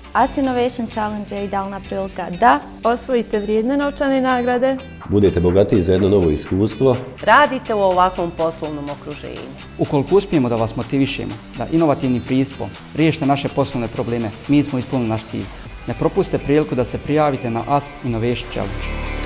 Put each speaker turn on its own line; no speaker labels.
Us Innovation Challenge je idealna prilika da
osvojite vrijedne novčane nagrade,
budete bogatiji za jedno novo iskustvo,
radite u ovakvom poslovnom okruženju.
Ukoliko uspijemo da vas motivišemo, da inovativnim pristupom riješite naše poslovne probleme, mi smo ispunili naš cilj. Ne propustite priliku da se prijavite na Us Innovation Challenge.